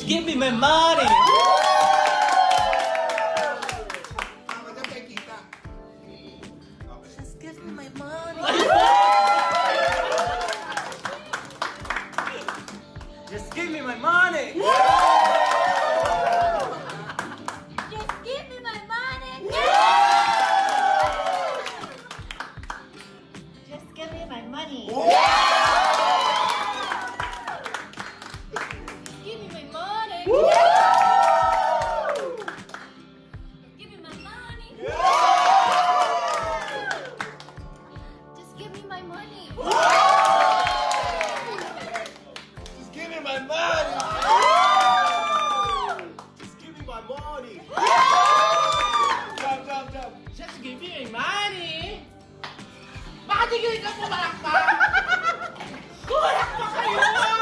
Just give me my money! Just give me my money! Just give me my money! Just give me my money! Just give me my money! Give me my money! Give me my money! Just give me my money! Just give me my money! Just give me my money! Jump, jump, jump! Just give me my money! Bakit hindi ka pumalakpak? Kumalakpak kayo!